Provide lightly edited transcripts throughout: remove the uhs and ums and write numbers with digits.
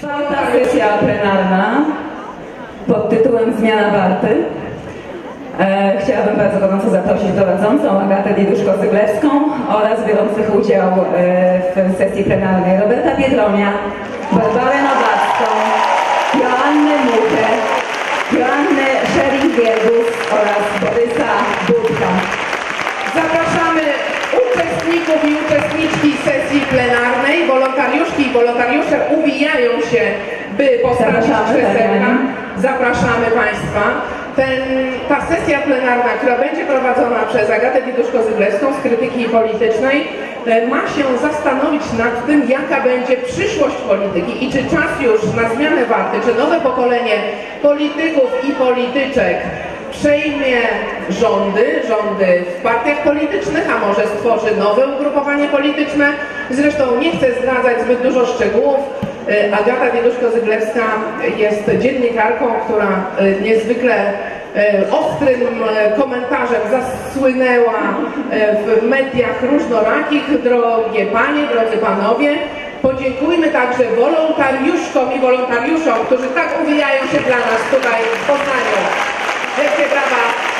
Czwarta sesja plenarna pod tytułem Zmiana Warty. Chciałabym bardzo gorąco zaprosić prowadzącą Agatę Diduszko-Zyglewską oraz biorących udział w sesji plenarnej Roberta Biedronia, Barbarę Nowacką, Joannę Muchę, Joannę Schering-Wielgus oraz Borysa Budka. Zapraszamy uczestników i uczestniczki sesji plenarnej. Wolontariuszki i wolontariusze uwijają się, by postawić krzesełka. Zapraszamy Państwa. Ta sesja plenarna, która będzie prowadzona przez Agatę Diduszko-Zyglewską z Krytyki Politycznej, ma się zastanowić nad tym, jaka będzie przyszłość polityki i czy czas już na zmianę warty, czy nowe pokolenie polityków i polityczek przejmie rządy w partiach politycznych, a może stworzy nowe ugrupowanie polityczne. Zresztą nie chcę zdradzać zbyt dużo szczegółów. Agata Diduszko-Zyglewska jest dziennikarką, która niezwykle ostrym komentarzem zasłynęła w mediach różnorakich. Drogie panie, drodzy panowie, podziękujmy także wolontariuszkom i wolontariuszom, którzy tak uwijają się dla nas tutaj w Poznaniu. Wielkie brawa!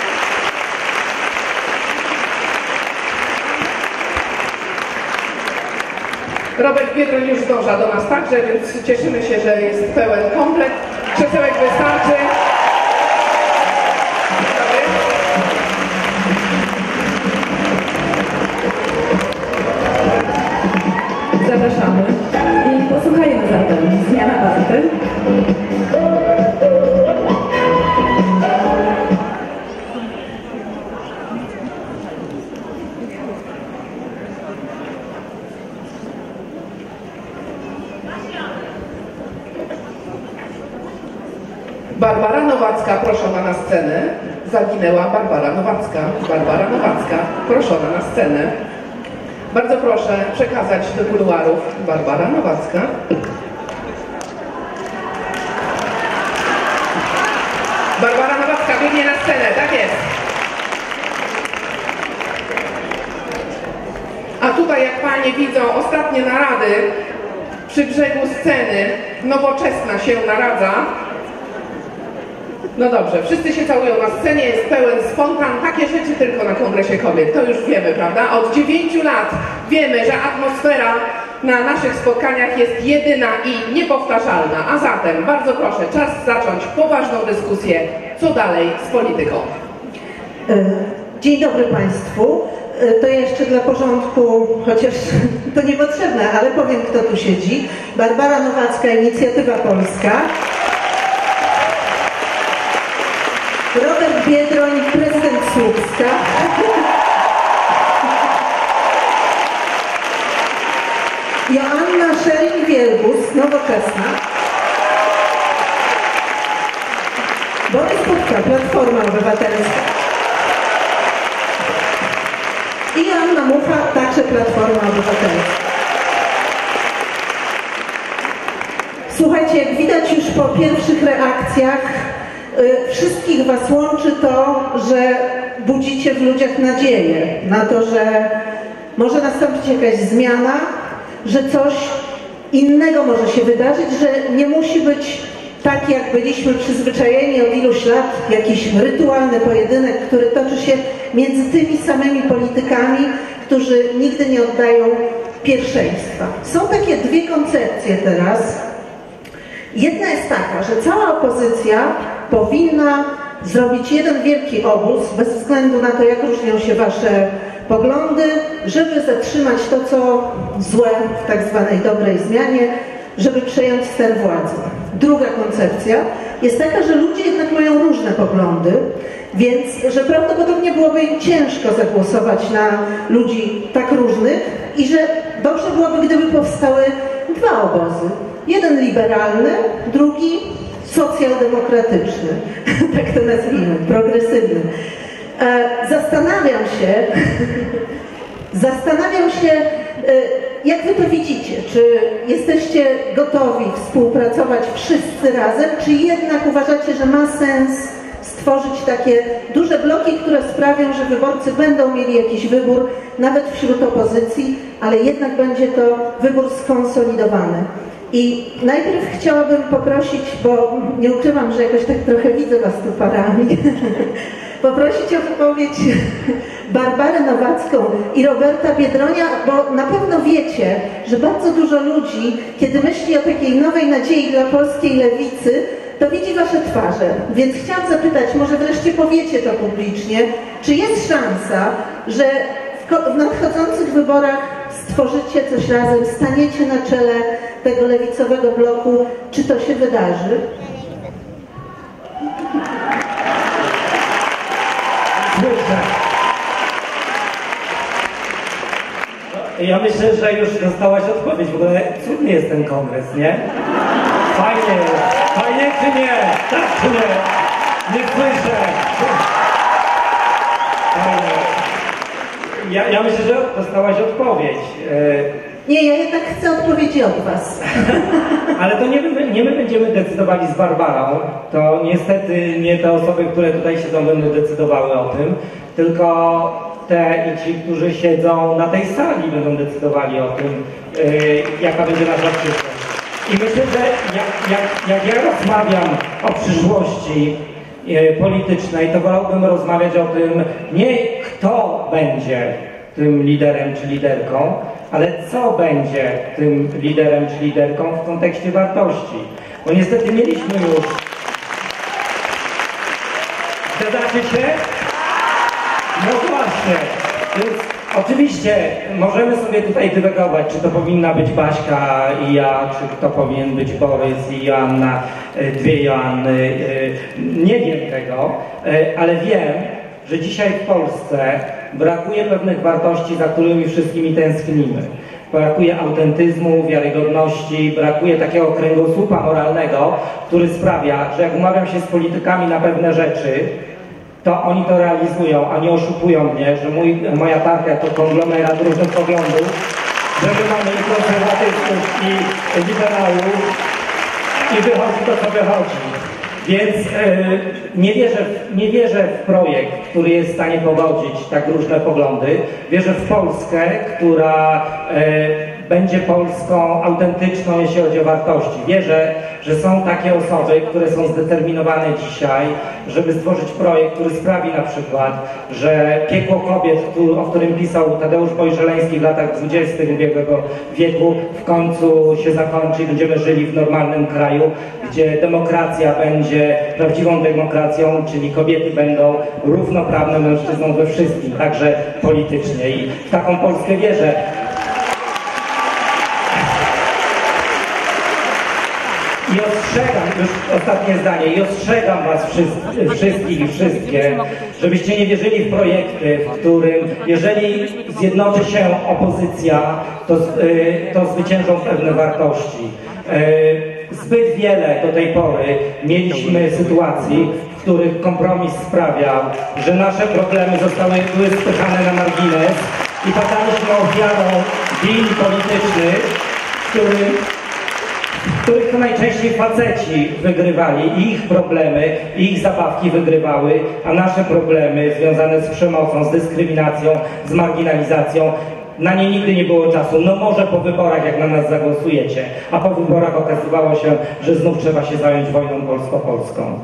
Robert Biedroń już zdąża do nas także, więc cieszymy się, że jest pełen komplet. Krzesełek wystarczy. Zapraszamy i posłuchajmy zatem Zmiana Warty. Barbara Nowacka proszona na scenę. Zaginęła Barbara Nowacka. Barbara Nowacka proszona na scenę. Bardzo proszę przekazać do kuluarów Barbara Nowacka. Barbara Nowacka biegnie na scenę, tak jest. A tutaj, jak panie widzą, ostatnie narady przy brzegu sceny. Nowoczesna się naradza. No dobrze, wszyscy się całują na scenie, jest pełen spontan, takie rzeczy tylko na Kongresie Kobiet, to już wiemy, prawda? Od 9 lat wiemy, że atmosfera na naszych spotkaniach jest jedyna i niepowtarzalna. A zatem, bardzo proszę, czas zacząć poważną dyskusję, co dalej z polityką. Dzień dobry Państwu. To jeszcze dla porządku, chociaż to niepotrzebne, ale powiem, kto tu siedzi. Barbara Nowacka, Inicjatywa Polska. Robert Biedroń, prezydent Słupska. Joanna Schering-Wielgus, Nowoczesna. Borys Budka, Platforma Obywatelska. I Joanna Mucha, także Platforma Obywatelska. Słuchajcie, jak widać już po pierwszych reakcjach, wszystkich was łączy to, że budzicie w ludziach nadzieję na to, że może nastąpić jakaś zmiana, że coś innego może się wydarzyć, że nie musi być tak, jak byliśmy przyzwyczajeni od iluś lat, jakiś rytualny pojedynek, który toczy się między tymi samymi politykami, którzy nigdy nie oddają pierwszeństwa. Są takie dwie koncepcje teraz. Jedna jest taka, że cała opozycja powinna zrobić jeden wielki obóz, bez względu na to, jak różnią się wasze poglądy, żeby zatrzymać to, co złe w tak zwanej dobrej zmianie, żeby przejąć ster władzy. Druga koncepcja jest taka, że ludzie jednak mają różne poglądy, więc że prawdopodobnie byłoby im ciężko zagłosować na ludzi tak różnych i że dobrze byłoby, gdyby powstały dwa obozy. Jeden liberalny, drugi socjaldemokratyczny, tak to nazwijmy, progresywny. Zastanawiam się, jak wy to widzicie, czy jesteście gotowi współpracować wszyscy razem, czy jednak uważacie, że ma sens stworzyć takie duże bloki, które sprawią, że wyborcy będą mieli jakiś wybór, nawet wśród opozycji, ale jednak będzie to wybór skonsolidowany. I najpierw chciałabym poprosić, bo nie ukrywam, że jakoś tak trochę widzę was tu parami, poprosić o wypowiedź Barbarę Nowacką i Roberta Biedronia, bo na pewno wiecie, że bardzo dużo ludzi, kiedy myśli o takiej nowej nadziei dla polskiej lewicy, to widzi wasze twarze. Więc chciałam zapytać, może wreszcie powiecie to publicznie, czy jest szansa, że w nadchodzących wyborach stworzycie coś razem, staniecie na czele tego lewicowego bloku, czy to się wydarzy? Słyszę. Ja myślę, że już dostałaś odpowiedź. W ogóle cudny jest ten kongres, nie? Fajnie jest. Fajnie czy nie? Tak czy nie? Nie słyszę. Fajnie. Ja myślę, że dostałaś odpowiedź. Nie, ja jednak chcę odpowiedzi od was. Ale to nie my będziemy decydowali z Barbarą. To niestety nie te osoby, które tutaj siedzą, będą decydowały o tym, tylko te i ci, którzy siedzą na tej sali, będą decydowali o tym, jaka będzie nasza przyszłość. I myślę, że jak ja rozmawiam o przyszłości politycznej, to wolałbym rozmawiać o tym, nie kto będzie tym liderem czy liderką, ale co będzie tym liderem czy liderką w kontekście wartości. Bo niestety mieliśmy już... Zgadzacie się? No właśnie. Więc oczywiście możemy sobie tutaj dywagować, czy to powinna być Baśka i ja, czy to powinien być Borys i Joanna, dwie Joanny. Nie wiem tego, ale wiem, że dzisiaj w Polsce brakuje pewnych wartości, za którymi wszystkimi tęsknimy. Brakuje autentyzmu, wiarygodności, brakuje takiego kręgosłupa moralnego, który sprawia, że jak umawiam się z politykami na pewne rzeczy, to oni to realizują, a nie oszukują mnie, że moja partia to konglomerat różnych poglądów, że my mamy i konserwatystów, i liberałów, i wychodzi to, co wychodzi. Więc nie wierzę w projekt, który jest w stanie pogodzić tak różne poglądy. Wierzę w Polskę, która będzie Polską autentyczną, jeśli chodzi o wartości. Wierzę, że są takie osoby, które są zdeterminowane dzisiaj, żeby stworzyć projekt, który sprawi na przykład, że piekło kobiet, o którym pisał Tadeusz Boy-Żeleński w latach 20. ubiegłego wieku, w końcu się zakończy i będziemy żyli w normalnym kraju, gdzie demokracja będzie prawdziwą demokracją, czyli kobiety będą równoprawne mężczyznom we wszystkim, także politycznie. I w taką Polskę wierzę. I ostrzegam, już ostatnie zdanie, i ostrzegam was wszystkich i wszystkie, żebyście nie wierzyli w projekty, w którym jeżeli zjednoczy się opozycja, to zwyciężą pewne wartości. Zbyt wiele do tej pory mieliśmy sytuacji, w których kompromis sprawiał, że nasze problemy były spychane na margines i padaliśmy ofiarą deal politycznych, w których to najczęściej faceci wygrywali i ich problemy, i ich zabawki wygrywały, a nasze problemy związane z przemocą, z dyskryminacją, z marginalizacją, na nie nigdy nie było czasu. No może po wyborach, jak na nas zagłosujecie, a po wyborach okazywało się, że znów trzeba się zająć wojną polsko-polską.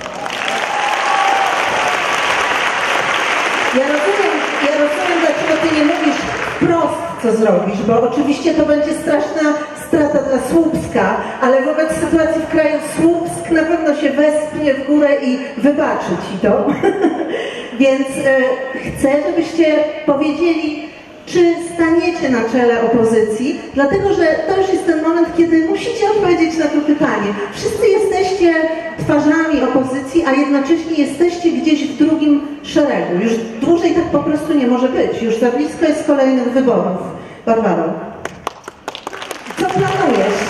Ja rozumiem, dlaczego ty nie mówisz wprost, co zrobisz, bo oczywiście to będzie straszna strata dla Słupska, ale wobec sytuacji w kraju Słupsk na pewno się wespnie w górę i wybaczy ci to. Więc chcę, żebyście powiedzieli, czy staniecie na czele opozycji, dlatego że to już jest ten moment, kiedy musicie odpowiedzieć na to pytanie. Wszyscy jesteście twarzami opozycji, a jednocześnie jesteście gdzieś w drugim szeregu. Już dłużej tak po prostu nie może być. Już za blisko jest kolejnych wyborów. Barbaro, co planujesz?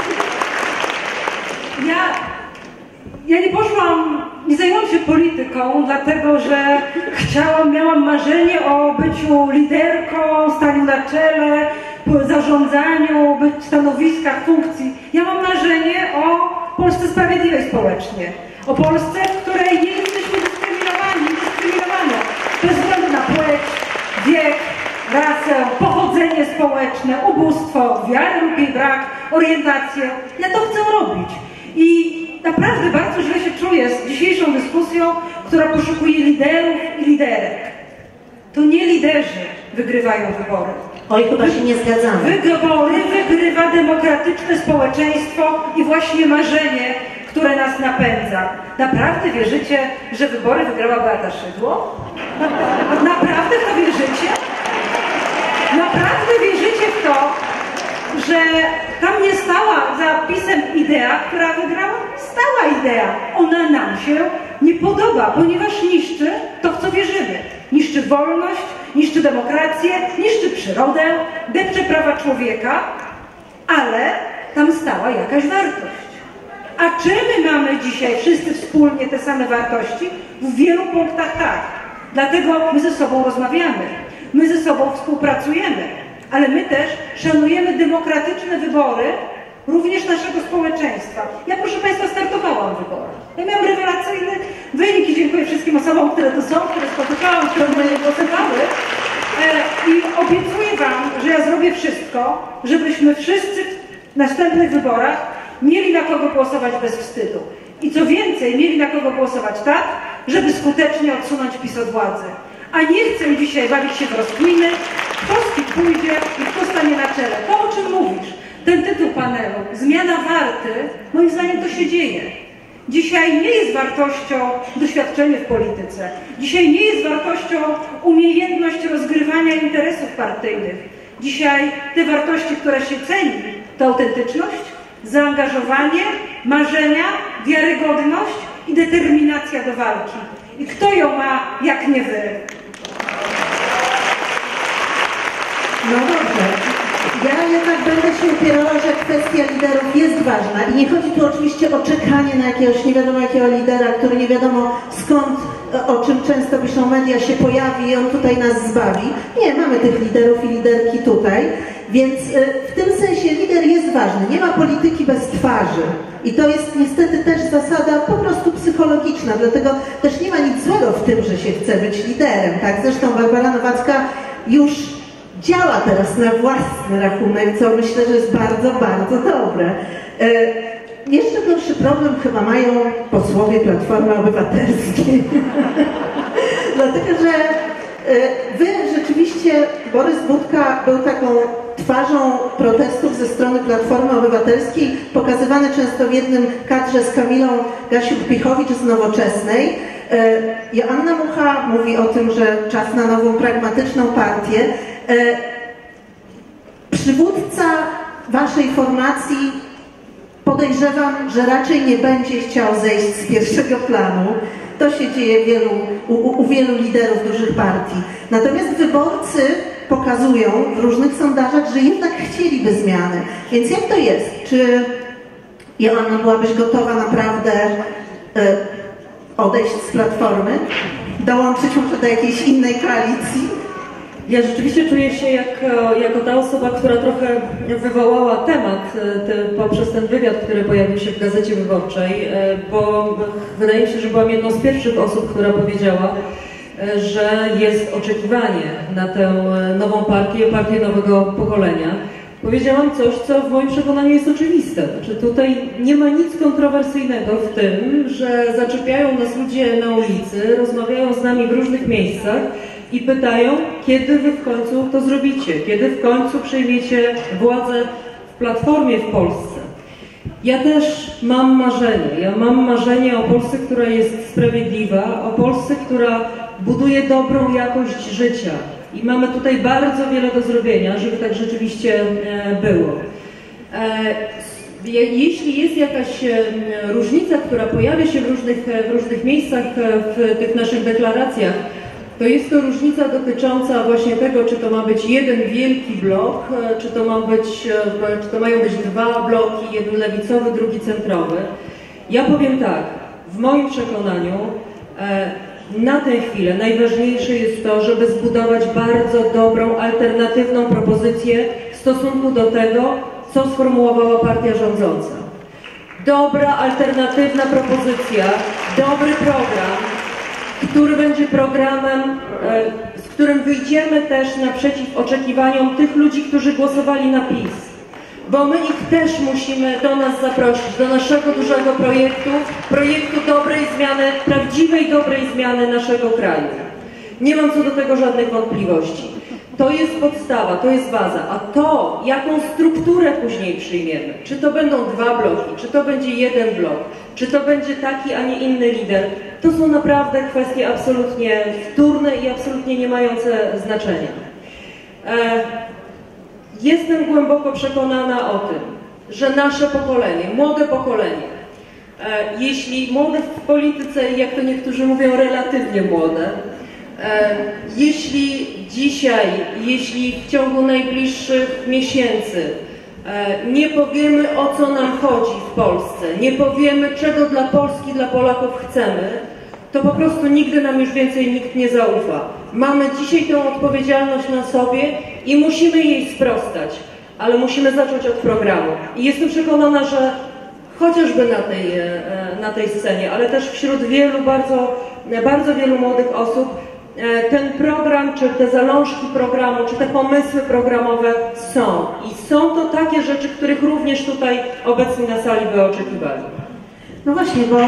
Ja nie zajęłam się polityką, dlatego że miałam marzenie o byciu liderką, staniu na czele, zarządzaniu, być w stanowiskach, funkcji. Ja mam marzenie o Polsce sprawiedliwej społecznie. O Polsce, w której nie jesteśmy dyskryminowani, bez względu na płeć, wiek, rasę, pochodzenie społeczne, ubóstwo, wiarę lub jej brak, orientację. Ja to chcę robić. I naprawdę bardzo źle się czuję z dzisiejszą dyskusją, która poszukuje liderów i liderek. To nie liderzy wygrywają wybory. Oj, chyba się nie zgadzamy. Wybory wygrywa demokratyczne społeczeństwo i właśnie marzenie, które nas napędza. Naprawdę wierzycie, że wybory wygrała Beata Szydło? Naprawdę w to wierzycie? Naprawdę wierzycie w to, że tam nie stała za pisem idea, która wygrała? Stała idea. Ona nam się nie podoba, ponieważ niszczy to, w co wierzymy. Niszczy wolność, niszczy demokrację, niszczy przyrodę, depcze prawa człowieka, ale tam stała jakaś wartość. A czy my mamy dzisiaj wszyscy wspólnie te same wartości? W wielu punktach tak. Dlatego my ze sobą rozmawiamy, my ze sobą współpracujemy, ale my też szanujemy demokratyczne wybory również naszego społeczeństwa. Ja, proszę Państwa, startowałam w wyborach. Ja miałam rewelacyjny wynik i dziękuję wszystkim osobom, które tu są, które spotykałam, które mnie głosowały. I obiecuję Wam, że ja zrobię wszystko, żebyśmy wszyscy w następnych wyborach mieli na kogo głosować bez wstydu. I co więcej, mieli na kogo głosować tak, żeby skutecznie odsunąć PiS od władzy. A nie chcę dzisiaj bawić się w rozkminy, kto z kim pójdzie i kto stanie na czele. To, o czym mówisz, ten tytuł panelu, zmiana warty, moim zdaniem to się dzieje. Dzisiaj nie jest wartością doświadczenie w polityce. Dzisiaj nie jest wartością umiejętność rozgrywania interesów partyjnych. Dzisiaj te wartości, które się ceni, to autentyczność, zaangażowanie, marzenia, wiarygodność i determinacja do walki. I kto ją ma, jak nie wy? No dobrze. Ja jednak będę się upierała, że kwestia liderów jest ważna. I nie chodzi tu oczywiście o czekanie na jakiegoś nie wiadomo jakiego lidera, który nie wiadomo skąd, o czym często piszą media, się pojawi i on tutaj nas zbawi. Nie, mamy tych liderów i liderki tutaj. Więc w tym sensie lider jest ważny. Nie ma polityki bez twarzy. I to jest niestety też zasada po prostu psychologiczna, dlatego też nie ma nic złego w tym, że się chce być liderem. Tak? Zresztą Barbara Nowacka już działa teraz na własny rachunek, co myślę, że jest bardzo, bardzo dobre. Jeszcze gorszy problem chyba mają posłowie Platformy Obywatelskiej. Dlatego, że wy rzeczywiście, Borys Budka był taką twarzą protestów ze strony Platformy Obywatelskiej, pokazywany często w jednym kadrze z Kamilą Gasiuk-Pichowicz z Nowoczesnej. Joanna Mucha mówi o tym, że czas na nową, pragmatyczną partię. Przywódca waszej formacji, podejrzewam, że raczej nie będzie chciał zejść z pierwszego planu. To się dzieje u wielu liderów dużych partii. Natomiast wyborcy pokazują w różnych sondażach, że jednak chcieliby zmiany. Więc jak to jest? Czy Joanna, byłabyś gotowa naprawdę odejść z Platformy? Dołączyć może do jakiejś innej koalicji? Ja rzeczywiście czuję się jako ta osoba, która trochę wywołała temat poprzez ten wywiad, który pojawił się w Gazecie Wyborczej, bo wydaje mi się, że byłam jedną z pierwszych osób, która powiedziała, że jest oczekiwanie na tę nową partię nowego pokolenia. Powiedziałam coś, co w moim przekonaniu jest oczywiste. Znaczy tutaj nie ma nic kontrowersyjnego w tym, że zaczepiają nas ludzie na ulicy, rozmawiają z nami w różnych miejscach i pytają, kiedy wy w końcu to zrobicie, kiedy w końcu przejmiecie władzę w Platformie w Polsce. Ja też mam marzenie. Ja mam marzenie o Polsce, która jest sprawiedliwa, o Polsce, która buduje dobrą jakość życia. I mamy tutaj bardzo wiele do zrobienia, żeby tak rzeczywiście było. Jeśli jest jakaś różnica, która pojawia się w różnych miejscach w tych naszych deklaracjach, to jest to różnica dotycząca właśnie tego, czy to ma być jeden wielki blok, czy to mają być dwa bloki, jeden lewicowy, drugi centrowy. Ja powiem tak, w moim przekonaniu na tę chwilę najważniejsze jest to, żeby zbudować bardzo dobrą, alternatywną propozycję w stosunku do tego, co sformułowała partia rządząca. Dobra, alternatywna propozycja, dobry program, który będzie programem, którym wyjdziemy też naprzeciw oczekiwaniom tych ludzi, którzy głosowali na PiS. Bo my ich też musimy do nas zaprosić, do naszego dużego projektu dobrej zmiany, prawdziwej dobrej zmiany naszego kraju. Nie mam co do tego żadnych wątpliwości. To jest podstawa, to jest baza, a to, jaką strukturę później przyjmiemy, czy to będą 2 bloki, czy to będzie 1 blok, czy to będzie taki, a nie inny lider, to są naprawdę kwestie absolutnie wtórne i absolutnie nie mające znaczenia. Jestem głęboko przekonana o tym, że nasze pokolenie, młode pokolenie, jeśli młode w polityce, jak to niektórzy mówią, relatywnie młode, jeśli dzisiaj, jeśli w ciągu najbliższych miesięcy nie powiemy, o co nam chodzi w Polsce, nie powiemy, czego dla Polski, dla Polaków chcemy, to po prostu nigdy nam już więcej nikt nie zaufa. Mamy dzisiaj tę odpowiedzialność na sobie i musimy jej sprostać, ale musimy zacząć od programu. I jestem przekonana, że chociażby na tej scenie, ale też wśród wielu, bardzo wielu młodych osób, ten program, czy te zalążki programu, czy te pomysły programowe są. I są to takie rzeczy, których również tutaj obecni na sali by oczekiwali. No właśnie, bo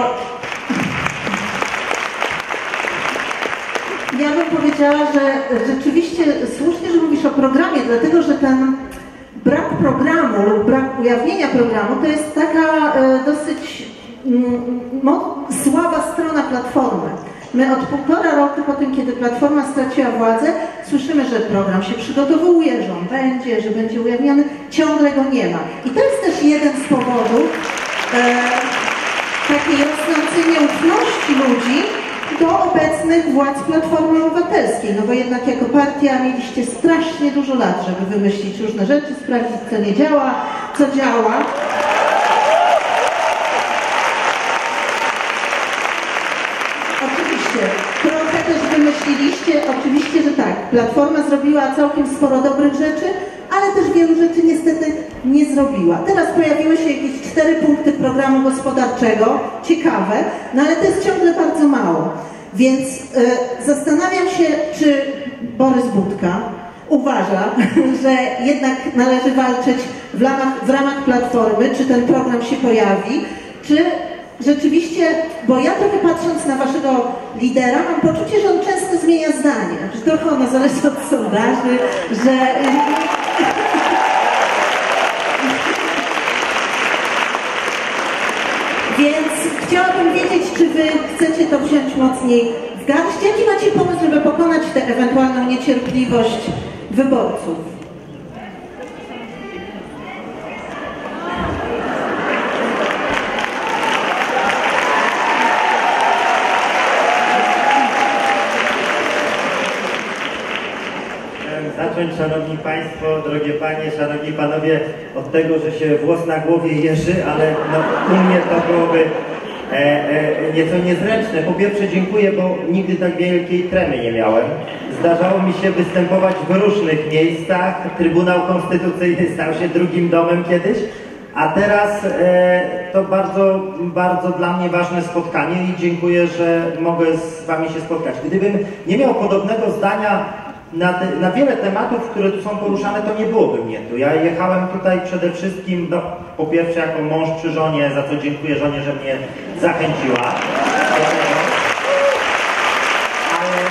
ja bym powiedziała, że rzeczywiście słusznie, że mówisz o programie, dlatego że ten brak programu lub brak ujawnienia programu to jest taka dosyć słaba strona Platformy. My od 1,5 roku po tym, kiedy Platforma straciła władzę, słyszymy, że program się przygotowuje, że on będzie, że będzie ujawniony, ciągle go nie ma. I to jest też jeden z powodów takiej rosnącej nieufności ludzi do obecnych władz Platformy Obywatelskiej. No bo jednak jako partia mieliście strasznie dużo lat, żeby wymyślić różne rzeczy, sprawdzić, co nie działa, co działa. Trochę też wymyśliliście, oczywiście, że tak, Platforma zrobiła całkiem sporo dobrych rzeczy, ale też wielu rzeczy niestety nie zrobiła. Teraz pojawiły się jakieś 4 punkty programu gospodarczego, ciekawe, no ale to jest ciągle bardzo mało. Więc zastanawiam się, czy Borys Budka uważa, że jednak należy walczyć w ramach Platformy, czy ten program się pojawi, czy rzeczywiście, bo ja trochę patrząc na waszego lidera, mam poczucie, że on często zmienia zdanie, że trochę ono zależy od sondaży, że... Więc chciałabym wiedzieć, czy wy chcecie to wziąć mocniej w garść? Jaki macie pomysł, żeby pokonać tę ewentualną niecierpliwość wyborców? Zacząć, szanowni państwo, drogie panie, szanowni panowie, od tego, że się włos na głowie jeży, ale no, u mnie to byłoby nieco niezręczne. Po pierwsze dziękuję, bo nigdy tak wielkiej tremy nie miałem. Zdarzało mi się występować w różnych miejscach. Trybunał Konstytucyjny stał się drugim domem kiedyś, a teraz to bardzo, bardzo dla mnie ważne spotkanie i dziękuję, że mogę z wami się spotkać. Gdybym nie miał podobnego zdania na wiele tematów, które tu są poruszane, to nie byłoby mnie tu. Ja jechałem tutaj przede wszystkim, no, po pierwsze jako mąż przy żonie, za co dziękuję żonie, że mnie zachęciła. Ale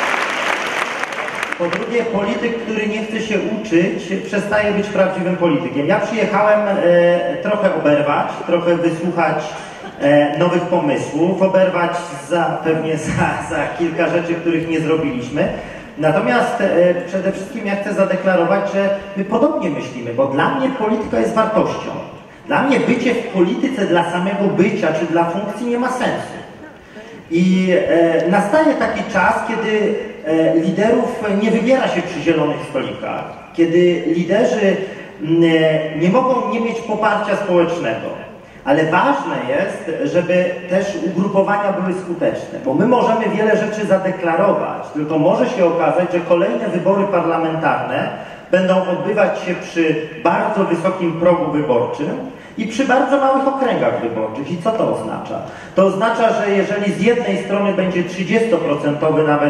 po drugie, polityk, który nie chce się uczyć, przestaje być prawdziwym politykiem. Ja przyjechałem trochę oberwać, trochę wysłuchać nowych pomysłów, oberwać pewnie za kilka rzeczy, których nie zrobiliśmy. Natomiast przede wszystkim ja chcę zadeklarować, że my podobnie myślimy, bo dla mnie polityka jest wartością. Dla mnie bycie w polityce dla samego bycia czy dla funkcji nie ma sensu. I nastaje taki czas, kiedy liderów nie wybiera się przy zielonych stolikach, kiedy liderzy nie mogą nie mieć poparcia społecznego. Ale ważne jest, żeby też ugrupowania były skuteczne, bo my możemy wiele rzeczy zadeklarować, tylko może się okazać, że kolejne wybory parlamentarne będą odbywać się przy bardzo wysokim progu wyborczym i przy bardzo małych okręgach wyborczych. I co to oznacza? To oznacza, że jeżeli z jednej strony będzie 30% nawet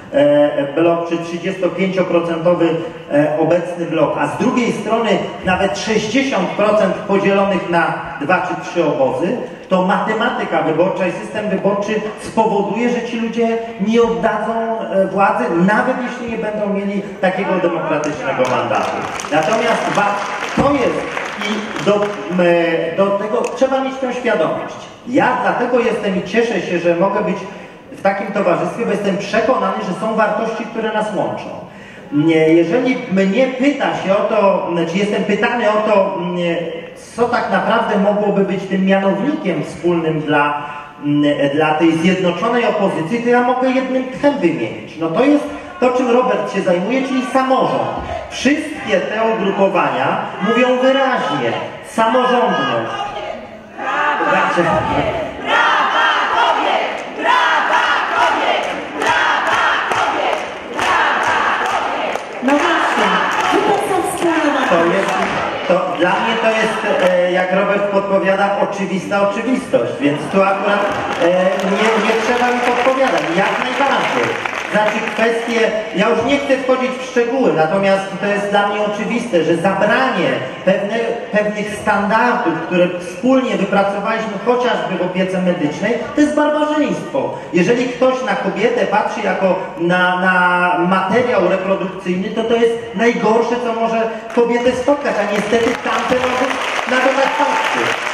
blok, czy 35% obecny blok, a z drugiej strony nawet 60% podzielonych na 2 czy 3 obozy, to matematyka wyborcza i system wyborczy spowoduje, że ci ludzie nie oddadzą władzy, nawet jeśli nie będą mieli takiego demokratycznego mandatu. Natomiast to jest i do tego trzeba mieć tę świadomość. Ja dlatego jestem i cieszę się, że mogę być w takim towarzystwie, bo jestem przekonany, że są wartości, które nas łączą. Jeżeli mnie pyta się o to, czy jestem pytany o to, co tak naprawdę mogłoby być tym mianownikiem wspólnym dla tej zjednoczonej opozycji, to ja mogę jednym tchem wymienić. No to jest to, czym Robert się zajmuje, czyli samorząd. Wszystkie te ugrupowania mówią wyraźnie, samorządność. Brawa kobiet! Brawa kobiet! Brawa kobiet! Brawa kobiet! Brawa kobiet! No właśnie, to są wspólne dla mnie to jest, jak Robert podpowiada, oczywista oczywistość, więc tu akurat nie trzeba mi podpowiadać, jak najbardziej. Znaczy kwestie, ja już nie chcę wchodzić w szczegóły, natomiast to jest dla mnie oczywiste, że zabranie pewnych standardów, które wspólnie wypracowaliśmy chociażby w opiece medycznej, to jest barbarzyństwo. Jeżeli ktoś na kobietę patrzy jako na materiał reprodukcyjny, to jest najgorsze, co może kobietę spotkać, a niestety tamte mogą nadawać fakty.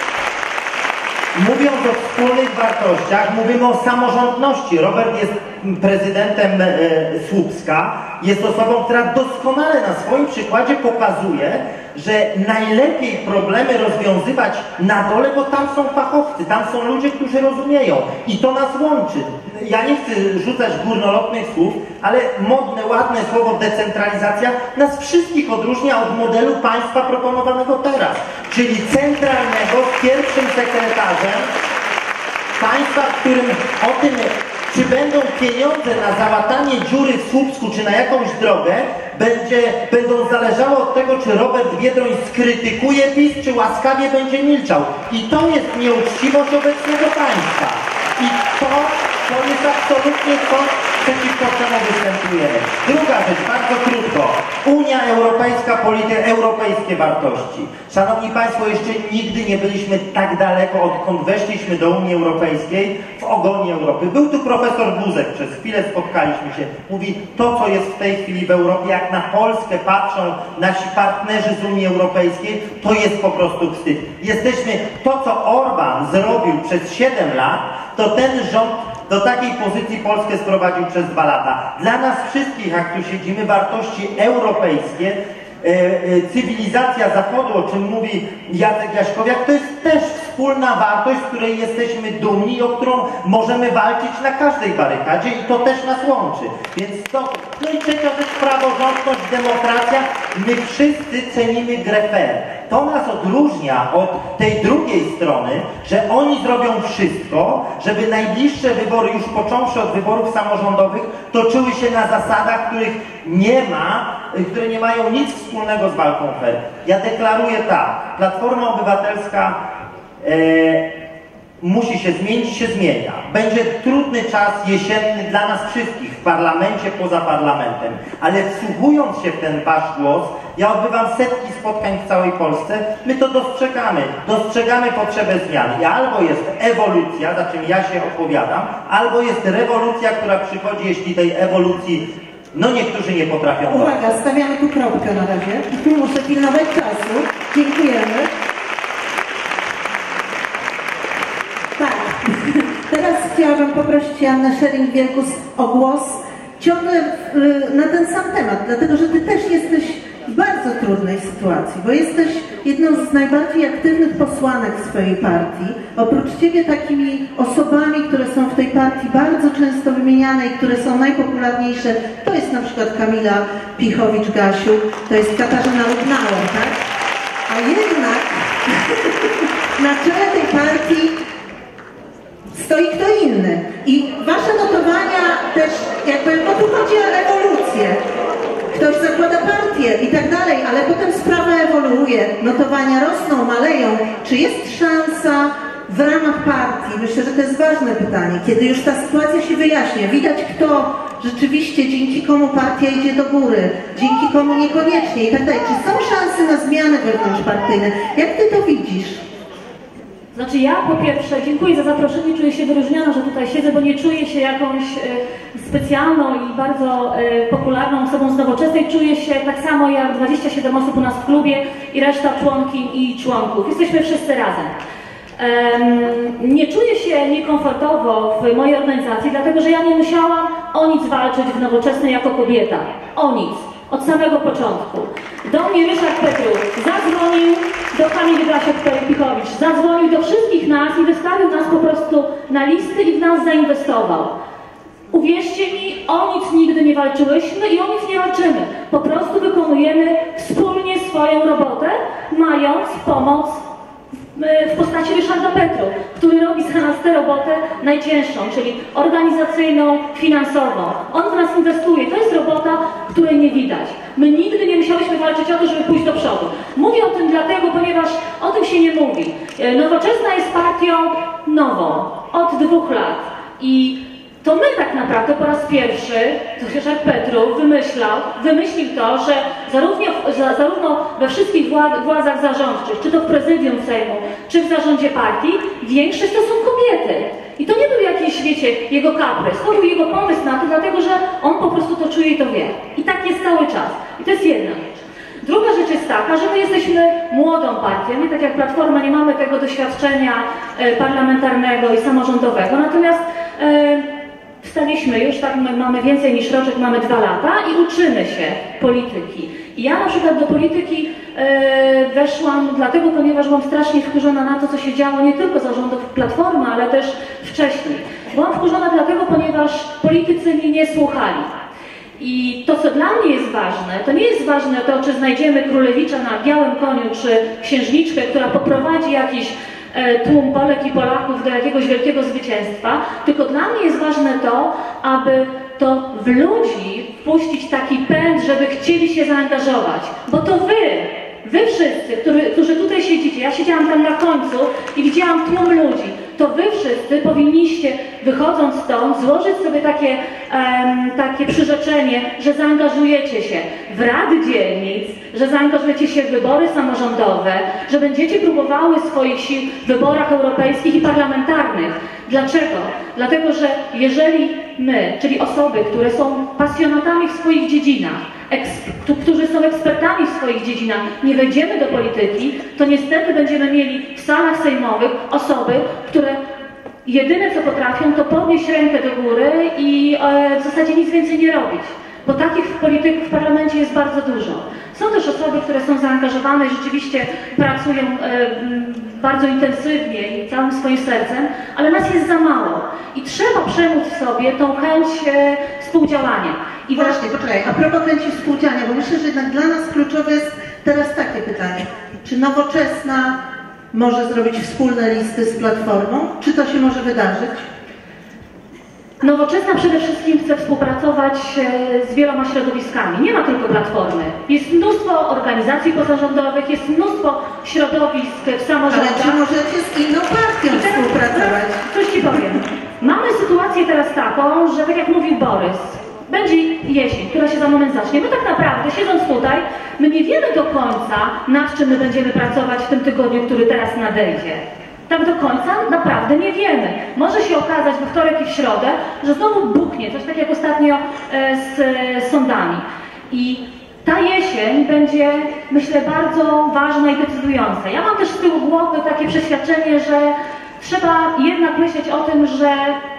Mówiąc o wspólnych wartościach, mówimy o samorządności. Robert jest prezydentem Słupska, jest osobą, która doskonale na swoim przykładzie pokazuje, że najlepiej problemy rozwiązywać na dole, bo tam są fachowcy, tam są ludzie, którzy rozumieją i to nas łączy. Ja nie chcę rzucać górnolotnych słów, ale modne, ładne słowo decentralizacja nas wszystkich odróżnia od modelu państwa proponowanego teraz, czyli centralnego z pierwszym sekretarzem państwa, w którym o tym, czy będą pieniądze na załatanie dziury w Słupsku, czy na jakąś drogę, będą zależały od tego, czy Robert Biedroń skrytykuje PiS, czy łaskawie będzie milczał. I to jest nieuczciwość obecnego państwa. I to jest absolutnie to, przeciwko czemu występujemy. Druga rzecz, bardzo krótko. Unia Europejska, europejskie wartości. Szanowni Państwo, jeszcze nigdy nie byliśmy tak daleko, odkąd weszliśmy do Unii Europejskiej, w ogonie Europy. Był tu profesor Buzek, przez chwilę spotkaliśmy się. Mówi, to co jest w tej chwili w Europie, jak na Polskę patrzą nasi partnerzy z Unii Europejskiej, to jest po prostu wstyd. Jesteśmy, to co Orban zrobił przez 7 lat, to ten rząd do takiej pozycji Polskę sprowadził przez 2 lata. Dla nas wszystkich, jak tu siedzimy, wartości europejskie, cywilizacja Zachodu, o czym mówi Jacek Jaśkowiak, to jest też wspólna wartość, z której jesteśmy dumni i o którą możemy walczyć na każdej barykadzie i to też nas łączy. Więc to, no i trzecia rzecz, praworządność, demokracja. My wszyscy cenimy grę fair. To nas odróżnia od tej drugiej strony, że oni zrobią wszystko, żeby najbliższe wybory, już począwszy od wyborów samorządowych, toczyły się na zasadach, których nie ma, które nie mają nic wspólnego z walką fair. Ja deklaruję tak, Platforma Obywatelska musi się zmienić, się zmienia. Będzie trudny czas jesienny dla nas wszystkich, w parlamencie, poza parlamentem, ale wsłuchując się w ten wasz głos, ja odbywam setki spotkań w całej Polsce, my to dostrzegamy potrzebę zmian. I albo jest ewolucja, za czym ja się opowiadam, albo jest rewolucja, która przychodzi, jeśli tej ewolucji, no niektórzy nie potrafią. Uwaga, stawiamy tu kropkę na razie. Muszę pilnować czasu. Dziękujemy. Tak. Teraz chciałabym poprosić Joannę Schering-Wielgus o głos ciągle na ten sam temat, dlatego że ty też jesteś w bardzo trudnej sytuacji, bo jesteś jedną z najbardziej aktywnych posłanek swojej partii. Oprócz ciebie takimi osobami, które są w tej partii bardzo często wymieniane i które są najpopularniejsze, to jest na przykład Kamila Pichowicz-Gasiuk, to jest Katarzyna Lubnauer, tak? A jednak na czele tej partii stoi kto inny. I wasze notowania też jakby, no tu chodzi o ewolucję. Ktoś zakłada partię i tak dalej, ale potem sprawa ewoluuje. Notowania rosną, maleją. Czy jest szansa w ramach partii? Myślę, że to jest ważne pytanie. Kiedy już ta sytuacja się wyjaśnia, widać kto rzeczywiście dzięki komu partia idzie do góry, dzięki komu niekoniecznie i tak dalej. Czy są szanse na zmiany wewnątrzpartyjne? Jak ty to widzisz? Znaczy ja po pierwsze dziękuję za zaproszenie, czuję się wyróżniona, że tutaj siedzę, bo nie czuję się jakąś specjalną i bardzo popularną osobą z Nowoczesnej. Czuję się tak samo jak 27 osób u nas w klubie i reszta członkiń i członków. Jesteśmy wszyscy razem. Nie czuję się niekomfortowo w mojej organizacji, dlatego że ja nie musiałam o nic walczyć w Nowoczesnej jako kobieta. O nic. Od samego początku. Do mnie Ryszard Petru zadzwonił, do Kamili Gasiuk-Pichowicz, zadzwonił do wszystkich nas i wystawił nas po prostu na listy i w nas zainwestował. Uwierzcie mi, o nic nigdy nie walczyłyśmy i o nic nie walczymy. Po prostu wykonujemy wspólnie swoją robotę, mając pomoc w postaci Ryszarda Petru, który robi za nas tę robotę najcięższą, czyli organizacyjną, finansową. On w nas inwestuje. To jest robota, której nie widać. My nigdy nie musiałyśmy walczyć o to, żeby pójść do przodu. Mówię o tym dlatego, ponieważ o tym się nie mówi. Nowoczesna jest partią nową, od 2 lat. I to my tak naprawdę po raz pierwszy, to Ryszard Petru wymyślił to, że zarówno we wszystkich władzach zarządczych, czy to w prezydium Sejmu, czy w zarządzie partii, większość to są kobiety. I to nie był jakiś, wiecie, jego kaprys, to był jego pomysł na to, dlatego że on po prostu to czuje i to wie. I tak jest cały czas. I to jest jedna rzecz. Druga rzecz jest taka, że my jesteśmy młodą partią, nie tak jak Platforma, nie mamy tego doświadczenia parlamentarnego i samorządowego, natomiast wstaliśmy już, tak, mamy więcej niż roczek, mamy 2 lata i uczymy się polityki. I ja na przykład do polityki weszłam dlatego, ponieważ byłam strasznie wkurzona na to, co się działo nie tylko za rządów Platformy, ale też wcześniej. Byłam wkurzona dlatego, ponieważ politycy mnie nie słuchali. I to, co dla mnie jest ważne, to nie jest ważne to, czy znajdziemy królewicza na białym koniu, czy księżniczkę, która poprowadzi jakiś tłum Polek i Polaków do jakiegoś wielkiego zwycięstwa, tylko dla mnie jest ważne to, aby to w ludzi wpuścić taki pęd, żeby chcieli się zaangażować. Bo to wy wszyscy, którzy tutaj siedzicie, ja siedziałam tam na końcu i widziałam tłum ludzi, to wy wszyscy powinniście, wychodząc stąd, złożyć sobie takie przyrzeczenie, że zaangażujecie się w rady dzielnic, że zaangażujecie się w wybory samorządowe, że będziecie próbowały swoich sił w wyborach europejskich i parlamentarnych. Dlaczego? Dlatego, że jeżeli my, czyli osoby, które są pasjonatami w swoich dziedzinach, którzy są ekspertami w swoich dziedzinach, nie wejdziemy do polityki, to niestety będziemy mieli w salach sejmowych osoby, które jedyne co potrafią, to podnieść rękę do góry i w zasadzie nic więcej nie robić. Bo takich polityków w parlamencie jest bardzo dużo. Są też osoby, które są zaangażowane i rzeczywiście pracują bardzo intensywnie i całym swoim sercem, ale nas jest za mało. I trzeba przemóc w sobie tą chęć współdziałania. I właśnie, poczekaj, a propos chęci współdziałania, bo myślę, że jednak dla nas kluczowe jest teraz takie pytanie. Czy Nowoczesna może zrobić wspólne listy z Platformą? Czy to się może wydarzyć? Nowoczesna przede wszystkim chce współpracować z wieloma środowiskami. Nie ma tylko Platformy. Jest mnóstwo organizacji pozarządowych, jest mnóstwo środowisk w samorządach. Ale czy możecie z inną partią współpracować? Coś ci powiem. Mamy sytuację teraz taką, że tak jak mówił Borys, będzie jesień, która się za moment zacznie. My tak naprawdę, siedząc tutaj, my nie wiemy do końca, nad czym my będziemy pracować w tym tygodniu, który teraz nadejdzie. Tak do końca naprawdę nie wiemy. Może się okazać we wtorek i w środę, że znowu buchnie, coś tak jak ostatnio z sądami. I ta jesień będzie, myślę, bardzo ważna i decydująca. Ja mam też z tyłu głowy takie przeświadczenie, że trzeba jednak myśleć o tym, że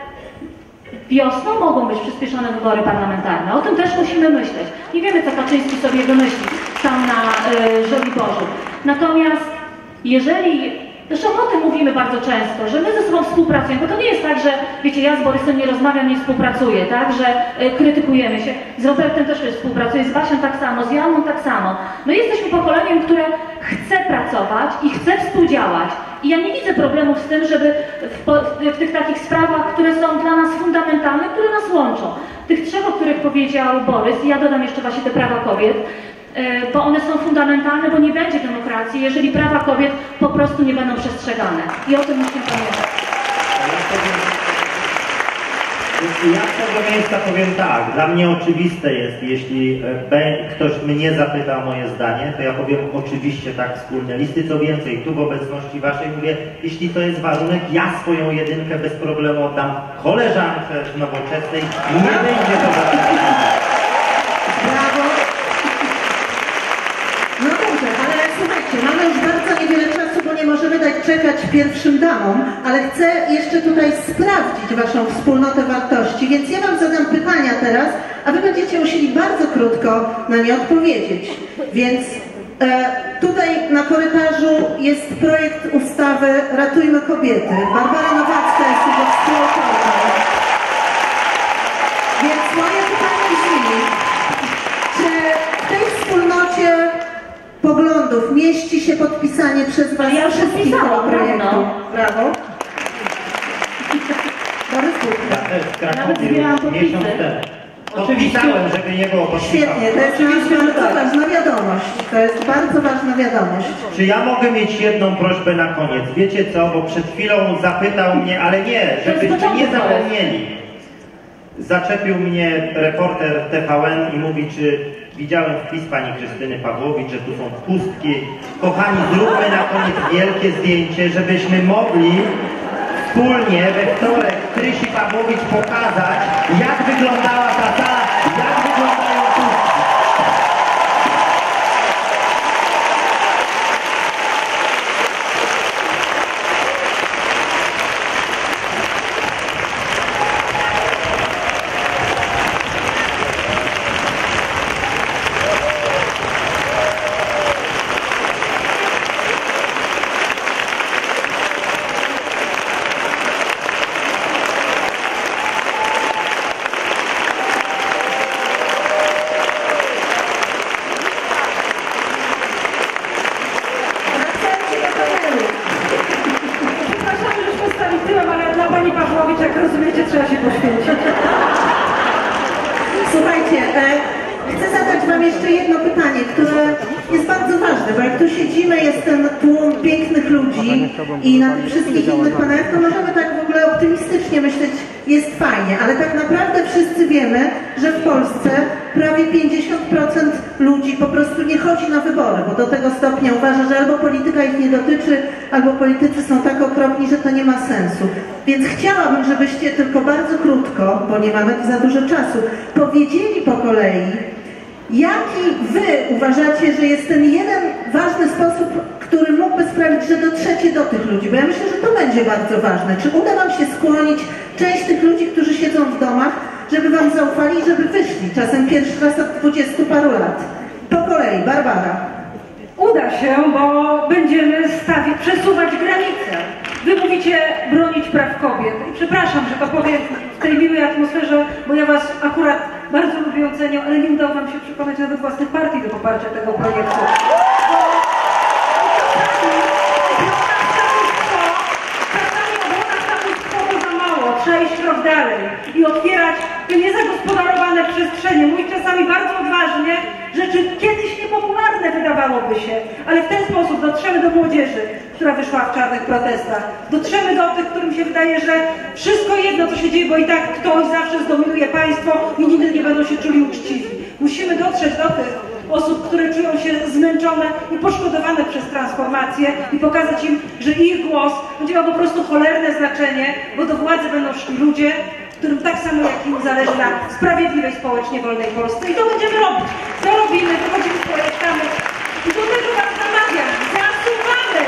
wiosną mogą być przyspieszone wybory parlamentarne. O tym też musimy myśleć. Nie wiemy, co Kaczyński sobie wymyśli tam na Żoliborzu. Natomiast jeżeli... Zresztą o tym mówimy bardzo często, że my ze sobą współpracujemy, bo to nie jest tak, że wiecie, ja z Borysem nie rozmawiam, nie współpracuję, tak, że krytykujemy się. Z Robertem też współpracuję, z Basią tak samo, z Joanną tak samo. My jesteśmy pokoleniem, które chce pracować i chce współdziałać. I ja nie widzę problemów z tym, żeby w tych takich sprawach, które są dla nas fundamentalne, które nas łączą. Tych 3, o których powiedział Borys, i ja dodam jeszcze właśnie te prawa kobiet, bo one są fundamentalne, bo nie będzie demokracji, jeżeli prawa kobiet po prostu nie będą przestrzegane. I o tym musimy pamiętać. Ja z tego miejsca powiem tak, dla mnie oczywiste jest, jeśli ktoś mnie zapyta o moje zdanie, to ja powiem oczywiście tak wspólne listy, co więcej, tu w obecności waszej mówię, jeśli to jest warunek, ja swoją jedynkę bez problemu oddam koleżance Nowoczesnej i nie będzie to zabrane. Brawo. No dobrze, ale słuchajcie, mamy już bardzo niewiele czasu, bo nie możemy dać czekać pierwszym damom, ale chcę jeszcze tutaj sprawdzić waszą wspólnotę wartości, więc ja wam zadam pytania teraz, a wy będziecie musieli bardzo krótko na nie odpowiedzieć. Więc tutaj na korytarzu jest projekt ustawy Ratujmy Kobiety. Barbara Nowacka jest jego współautorką. Więc moje pytanie brzmi, czy w tej wspólnocie poglądów mieści się podpisanie przez was wszystkich tego projektu? Brawo. Ja też w Krakowie miesiąc temu. Podpisałem, żeby nie było podpisane. Świetnie, to jest bardzo ważna wiadomość. To jest bardzo ważna wiadomość. Czy ja mogę mieć jedną prośbę na koniec? Wiecie co, bo przed chwilą zapytał mnie, ale nie, żebyście nie zapomnieli. Zaczepił mnie reporter TVN i mówi, czy widziałem wpis pani Krystyny Pawłowicz, że tu są pustki. Kochani, zróbmy na koniec wielkie zdjęcie, żebyśmy mogli wspólnie we wtorek Krysi Pawłowicz pokazać, jak wyglądała ta sala, jak wyglądają pustki. Słuchajcie, chcę zadać wam jeszcze jedno pytanie, które jest bardzo ważne, bo jak tu siedzimy, jest ten tłum pięknych ludzi i na tych wszystkich innych panelach, to możemy tak w ogóle optymistycznie myśleć, jest fajnie, ale tak naprawdę wszyscy wiemy, że w Polsce prawie 50% ludzi po prostu nie chodzi na wybory, bo do tego stopnia uważa, że albo polityka ich nie dotyczy, albo politycy są tak okropni, że to nie ma sensu. Więc chciałabym, żebyście tylko bardzo krótko, bo nie mamy za dużo czasu, powiedzieli po kolei, jaki wy uważacie, że jest ten jeden ważny sposób, który mógłby sprawić, że dotrzecie do tych ludzi? Bo ja myślę, że to będzie bardzo ważne. Czy uda wam się skłonić część tych ludzi, którzy siedzą w domach, żeby wam zaufali i żeby wyszli? Czasem pierwszy raz od 20 paru lat. Po kolei, Barbara. Uda się, bo będziemy przesuwać granice. Wy mówicie bronić praw kobiet. I przepraszam, że to powiem w tej miłej atmosferze, bo ja was akurat bardzo lubię, ocenię, ale nie udało wam się przekonać nawet własnych partii do poparcia tego projektu. Trzeba iść krok dalej i otwierać te niezagospodarowane przestrzenie, mówić czasami bardzo odważnie rzeczy kiedyś niepopularne wydawałoby się, ale w ten sposób dotrzemy do młodzieży, która wyszła w czarnych protestach. Dotrzemy do tych, którym się wydaje, że wszystko jedno, co się dzieje, bo i tak ktoś zawsze zdominuje państwo i nigdy nie będą się czuli uczciwi. Musimy dotrzeć do tych osób, które czują się zmęczone i poszkodowane przez transformację i pokazać im, że ich głos będzie miał po prostu cholerne znaczenie, bo do władzy będą szli ludzie, którym tak samo jak im zależy na sprawiedliwej, społecznie wolnej Polsce. I to będziemy robić. To robimy, wychodzimy z projektami. I do tego was namawiam. Zasuwamy!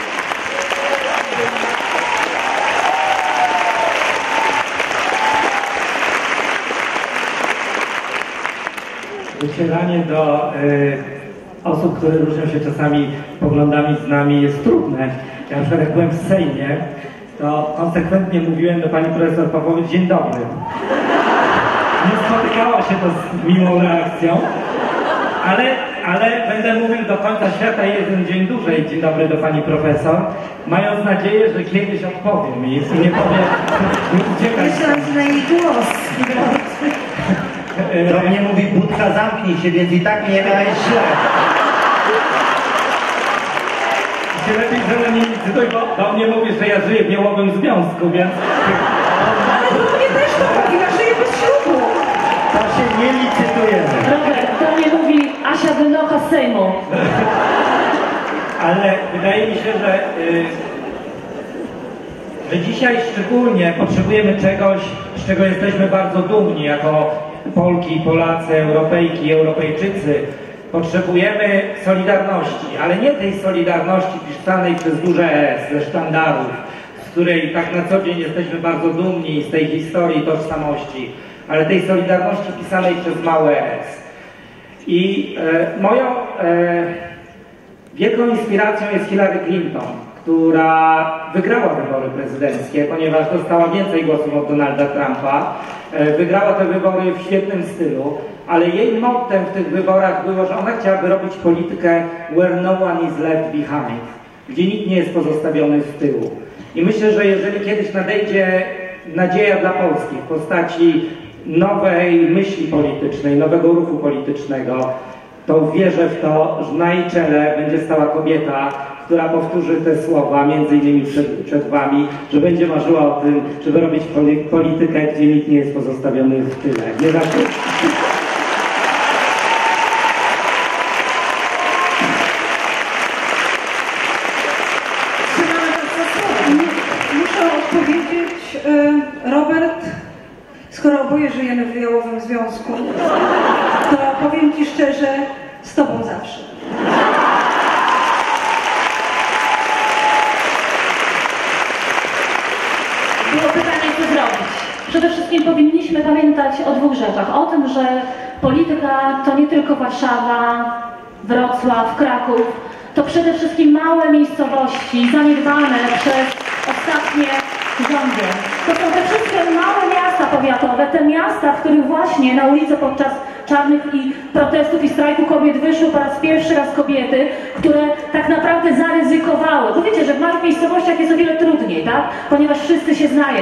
Docieranie do osób, które różnią się czasami poglądami z nami, jest trudne. Ja na przykład jak byłem w Sejmie, to konsekwentnie mówiłem do pani profesor Pawłowicz dzień dobry. Nie spotykała się to z miłą reakcją, ale będę mówił do końca świata jeden dzień dłużej dzień dobry do pani profesor, mając nadzieję, że kiedyś odpowiem i nie powiem, nie uciekaj. Myślałam, że na jej głos. Do mnie mówi Budka, zamknij się, więc i tak nie miałeś źle. Się lepiej ze mnie nie licytuj, bo do mnie mówisz, że ja żyję w niełowym związku, więc... Ale to nie też i na szyję bez ślubu. To się nie licytujemy. Robert, do mnie mówi Asia Wynocha z Sejmu. Ale wydaje mi się, że dzisiaj szczególnie potrzebujemy czegoś, z czego jesteśmy bardzo dumni jako Polki, Polacy, Europejki, Europejczycy. Potrzebujemy solidarności, ale nie tej solidarności pisanej przez duże S, ze sztandarów, z której tak na co dzień jesteśmy bardzo dumni z tej historii tożsamości, ale tej solidarności pisanej przez małe S. I moją wielką inspiracją jest Hillary Clinton, która wygrała wybory prezydenckie, ponieważ dostała więcej głosów od Donalda Trumpa. Wygrała te wybory w świetnym stylu, ale jej mottem w tych wyborach było, że ona chciałaby robić politykę where no one is left behind, gdzie nikt nie jest pozostawiony z tyłu. I myślę, że jeżeli kiedyś nadejdzie nadzieja dla Polski w postaci nowej myśli politycznej, nowego ruchu politycznego, to wierzę w to, że na jej czele będzie stała kobieta, która powtórzy te słowa, między innymi przed wami, że będzie marzyła o tym, żeby robić politykę, gdzie nikt nie jest pozostawiony w tyle. Nie zawsze... Muszę odpowiedzieć, Robert, skoro oboje żyjemy w jałowym związku, to powiem ci szczerze, z tobą zawsze. Było pytanie, co zrobić. Przede wszystkim powinniśmy pamiętać o dwóch rzeczach. O tym, że polityka to nie tylko Warszawa, Wrocław, Kraków. To przede wszystkim małe miejscowości zaniedbane przez ostatnie rządy. To są te wszystkie małe miasta powiatowe, te miasta, w których właśnie na ulicę podczas czarnych i protestów i strajku kobiet wyszły po raz pierwszy kobiety, które tak naprawdę zaryzykowały. Bo wiecie, że w małych miejscowościach jest o wiele trudniej, tak? Ponieważ wszyscy się znają.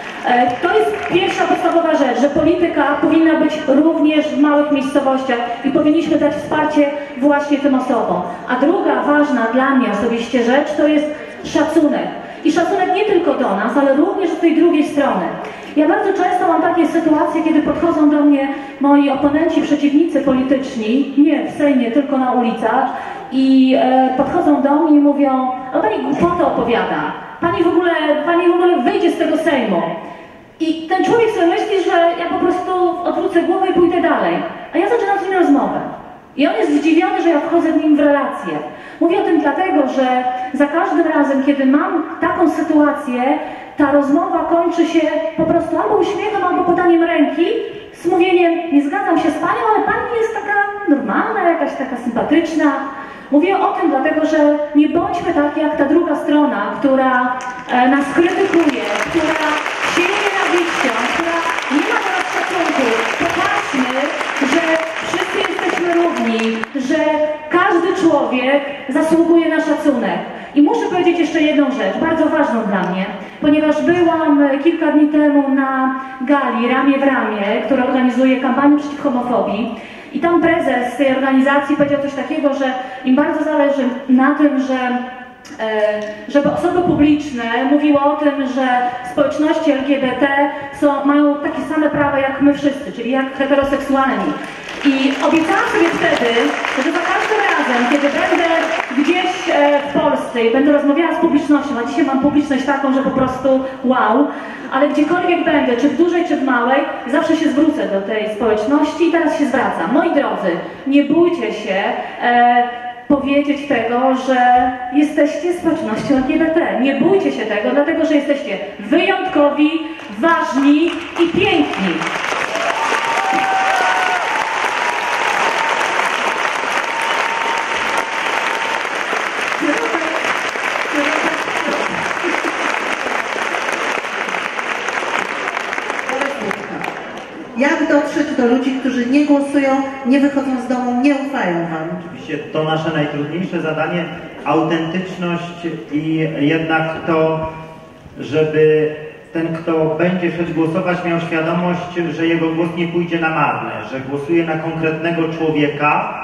To jest pierwsza podstawowa rzecz, że polityka powinna być również w małych miejscowościach i powinniśmy dać wsparcie właśnie tym osobom. A druga ważna dla mnie osobiście rzecz to jest szacunek. I szacunek nie tylko do nas, ale również z tej drugiej strony. Ja bardzo często mam takie sytuacje, kiedy podchodzą do mnie moi oponenci, przeciwnicy polityczni, nie w Sejmie, tylko na ulicach, i podchodzą do mnie i mówią: "O, pani głupotę opowiada, pani w ogóle wyjdzie z tego Sejmu". I ten człowiek sobie myśli, że ja po prostu odwrócę głowę i pójdę dalej. A ja zaczynam z nim rozmowę. I on jest zdziwiony, że ja wchodzę z nim w relację. Mówię o tym dlatego, że za każdym razem, kiedy mam taką sytuację, ta rozmowa kończy się po prostu albo uśmiechem, albo podaniem ręki, z mówieniem: "Nie zgadzam się z panią, ale pani jest taka normalna, jakaś taka sympatyczna". Mówię o tym dlatego, że nie bądźmy tak jak ta druga strona, która nas krytykuje, która sieje nienawiścią, która nie ma do nas szacunku. Pokażmy, że wszyscy jesteśmy równi, że każdy człowiek zasługuje na szacunek. I muszę powiedzieć jeszcze jedną rzecz, bardzo ważną dla mnie, ponieważ byłam kilka dni temu na gali Ramię w Ramię, która organizuje kampanię przeciw homofobii. I tam prezes tej organizacji powiedział coś takiego, że im bardzo zależy na tym, żeby osoby publiczne mówiły o tym, że społeczności LGBT mają takie same prawa jak my wszyscy, czyli jak heteroseksualni. I obiecałam sobie wtedy, że za każdym razem, kiedy będę gdzieś w Polsce i będę rozmawiała z publicznością, a dzisiaj mam publiczność taką, że po prostu wow, ale gdziekolwiek będę, czy w dużej, czy w małej, zawsze się zwrócę do tej społeczności i teraz się zwracam. Moi drodzy, nie bójcie się powiedzieć tego, że jesteście społecznością LGBT. Nie bójcie się tego, dlatego że jesteście wyjątkowi, ważni i piękni. Jak dotrzeć do ludzi, którzy nie głosują, nie wychodzą z domu, nie ufają wam? Oczywiście to nasze najtrudniejsze zadanie, autentyczność i jednak to, żeby ten, kto będzie szedł głosować, miał świadomość, że jego głos nie pójdzie na marne, że głosuje na konkretnego człowieka,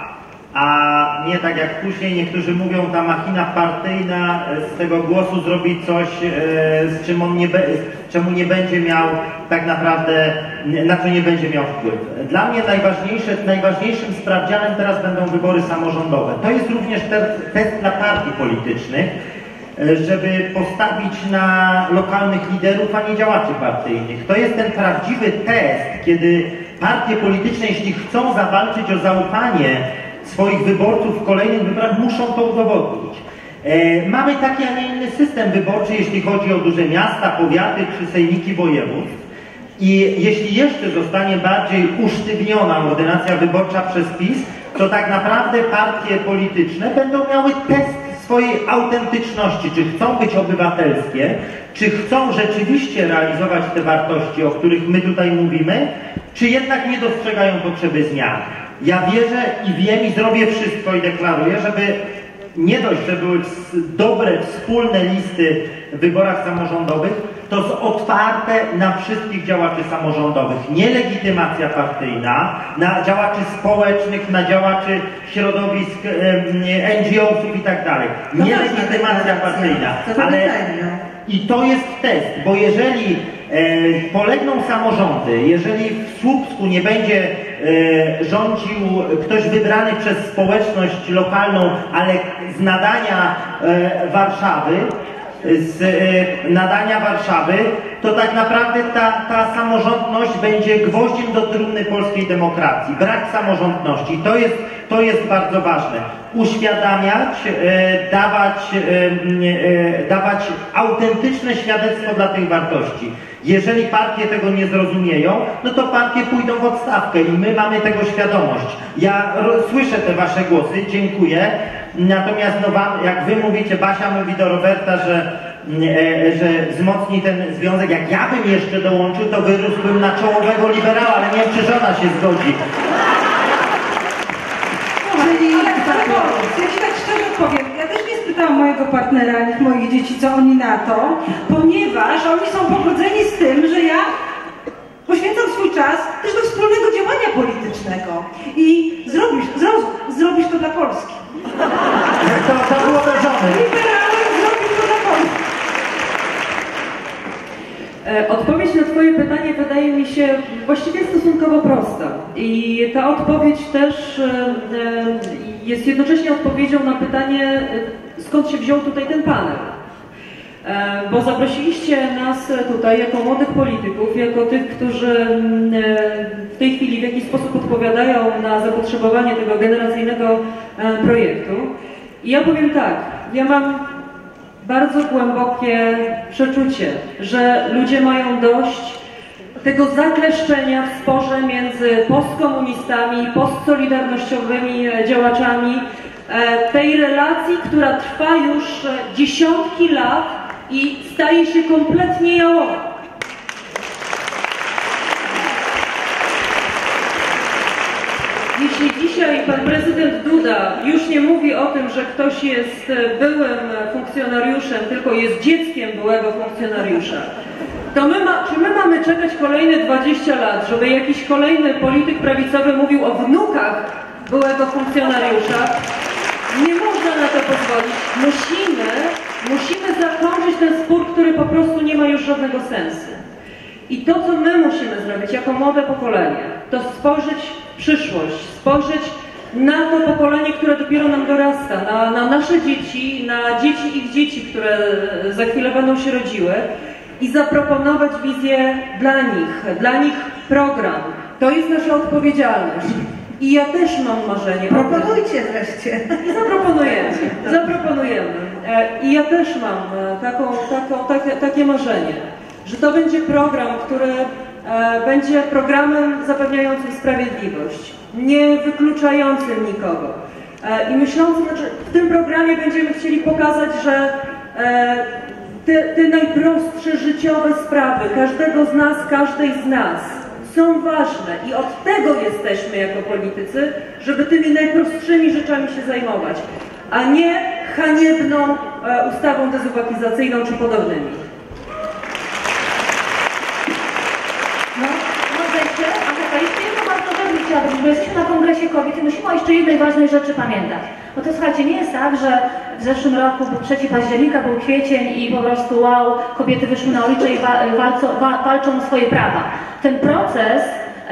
a nie tak jak później niektórzy mówią, ta machina partyjna z tego głosu zrobi coś, z czym on czemu nie będzie miał tak naprawdę, na co nie będzie miał wpływ. Dla mnie najważniejszym sprawdzianem teraz będą wybory samorządowe. To jest również test dla partii politycznych, żeby postawić na lokalnych liderów, a nie działaczy partyjnych. To jest ten prawdziwy test, kiedy partie polityczne, jeśli chcą zawalczyć o zaufanie swoich wyborców w kolejnych wyborach, muszą to udowodnić. Mamy taki, a nie inny system wyborczy, jeśli chodzi o duże miasta, powiaty czy sejmiki województw. I jeśli jeszcze zostanie bardziej usztywniona ordynacja wyborcza przez PiS, to tak naprawdę partie polityczne będą miały test swojej autentyczności, czy chcą być obywatelskie, czy chcą rzeczywiście realizować te wartości, o których my tutaj mówimy, czy jednak nie dostrzegają potrzeby zmian. Ja wierzę i wiem i zrobię wszystko i deklaruję, żeby nie dość, że były dobre, wspólne listy w wyborach samorządowych, to jest otwarte na wszystkich działaczy samorządowych. Nie legitymacja partyjna, na działaczy społecznych, na działaczy środowisk NGO-sów i tak dalej. Nie legitymacja partyjna. Ale i to jest test, bo jeżeli polegną samorządy, jeżeli w Słupsku nie będzie rządził ktoś wybrany przez społeczność lokalną, ale z nadania Warszawy, to tak naprawdę ta samorządność będzie gwoździem do trumny polskiej demokracji. Brak samorządności. To jest bardzo ważne. Uświadamiać, dawać autentyczne świadectwo dla tych wartości. Jeżeli partie tego nie zrozumieją, no to partie pójdą w odstawkę i my mamy tego świadomość. Ja słyszę te wasze głosy, dziękuję. Natomiast no, jak wy mówicie, Basia mówi do Roberta, że wzmocni ten związek. Jak ja bym jeszcze dołączył, to wyrósłbym na czołowego liberała, ale nie wiem, czy żona się zgodzi. Ja ci tak szczerze powiem, ja też nie spytałam mojego partnera, ani moich dzieci, co oni na to, ponieważ oni są pogodzeni z tym, że ja poświęcam swój czas też do wspólnego działania politycznego i zrobisz to dla Polski. To było do żony. Liberałem zrobisz to dla Polski. Odpowiedź na twoje pytanie wydaje mi się właściwie stosunkowo prosta i ta odpowiedź też jest jednocześnie odpowiedzią na pytanie, skąd się wziął tutaj ten panel. Bo zaprosiliście nas tutaj jako młodych polityków, jako tych, którzy w tej chwili w jakiś sposób odpowiadają na zapotrzebowanie tego generacyjnego projektu. I ja powiem tak, ja mam bardzo głębokie przeczucie, że ludzie mają dość tego zakleszczenia w sporze między postkomunistami, postsolidarnościowymi działaczami, tej relacji, która trwa już dziesiątki lat i staje się kompletnie jałowa. Jeśli dzisiaj pan prezydent Duda już nie mówi o tym, że ktoś jest byłym funkcjonariuszem, tylko jest dzieckiem byłego funkcjonariusza, to czy my mamy czekać kolejne 20 lat, żeby jakiś kolejny polityk prawicowy mówił o wnukach byłego funkcjonariusza? Nie można na to pozwolić. Musimy zakończyć ten spór, który po prostu nie ma już żadnego sensu. I to, co my musimy zrobić jako młode pokolenie, to spojrzeć w przyszłość, spojrzeć na to pokolenie, które dopiero nam dorasta, na nasze dzieci, na dzieci ich dzieci, które za chwilę będą się rodziły i zaproponować wizję dla nich program. To jest nasza odpowiedzialność. I ja też mam marzenie. Proponujcie wreszcie. Zaproponujemy. I ja też mam takie marzenie, że to będzie program, który będzie programem zapewniającym sprawiedliwość, nie wykluczającym nikogo. I myśląc, w tym programie będziemy chcieli pokazać, że te najprostsze życiowe sprawy każdego z nas, każdej z nas są ważne i od tego jesteśmy jako politycy, żeby tymi najprostszymi rzeczami się zajmować, a nie haniebną ustawą dezubekizacyjną czy podobnymi. No, jeszcze jedno bardzo ważne chciałabym, bo jesteśmy na kongresie Kongresie Kobiet i musimy o jeszcze jednej ważnej rzeczy pamiętać. Bo to słuchajcie, nie jest tak, że w zeszłym roku był 3 października, był kwiecień i po prostu wow, kobiety wyszły na ulicę i walczą o swoje prawa. Ten proces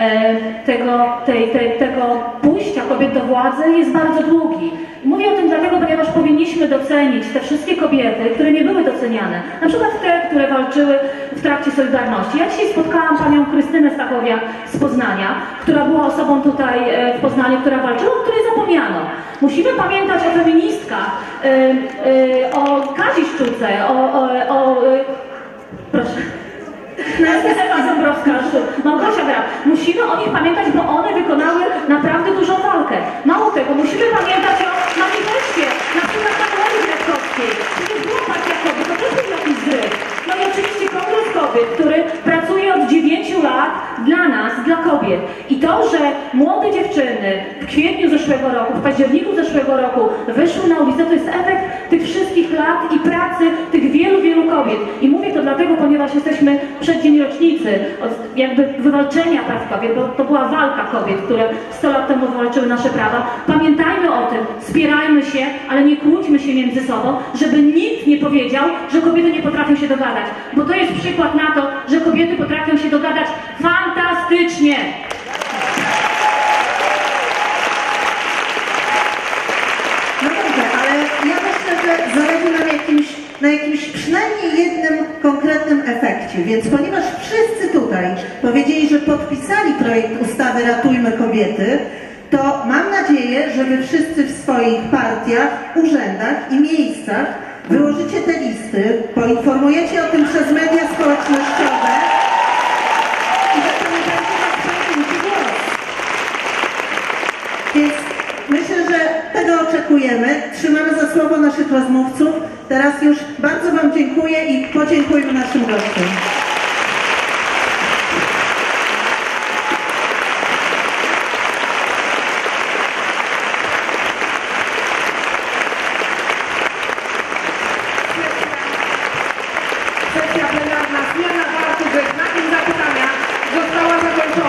tego pójścia kobiet do władzy jest bardzo długi. Mówię o tym dlatego, ponieważ powinniśmy docenić te wszystkie kobiety, które nie były doceniane. Na przykład te, które walczyły w trakcie Solidarności. Ja dzisiaj spotkałam panią Krystynę Stachowiak z Poznania, która była osobą tutaj w Poznaniu, która walczyła, o której zapomniano. Musimy pamiętać o feministkach, o Kazi Szczuce, proszę. Ewa Ząbrowska, Małgosia Graf. Musimy o nich pamiętać, bo one wykonały naprawdę dużą walkę. Mało tego, musimy pamiętać o manifestie, na przykład Manueli Gretkowskiej. To nie było partia kobiet, to też był jakiś zryw. No i oczywiście Kongres Kobiet, który pracuje od 9 lat dla nas, dla kobiet. I to, że młode dziewczyny w kwietniu zeszłego roku, w październiku zeszłego roku wyszły na ulicę, to jest efekt tych wszystkich lat i pracy tych wielu, wielu kobiet. I mówię to dlatego, ponieważ jesteśmy przed dzień rocznicy jakby wywalczenia praw kobiet, bo to była walka kobiet, które 100 lat temu wywalczyły nasze prawa. Pamiętajmy o tym, wspierajmy się, ale nie kłóćmy się między sobą, żeby nikt nie powiedział, że kobiety nie potrafią się dogadać. Bo to jest przykład na to, że kobiety potrafią się dogadać fantastycznie. No dobrze, ale ja myślę, że zależy nam na jakimś przynajmniej jednym konkretnym efekcie. Więc ponieważ wszyscy tutaj powiedzieli, że podpisali projekt ustawy Ratujmy Kobiety, to mam nadzieję, że wy wszyscy w swoich partiach, urzędach i miejscach wyłożycie te listy, poinformujecie o tym przez media społecznościowe i że to nie będzie was przejęty głos. Więc myślę, że tego oczekujemy. Trzymamy za słowo naszych rozmówców. Teraz już bardzo wam dziękuję i podziękujmy naszym gościom. Sesja plenarna zmiana wartu znakiem zapytania została zakończona.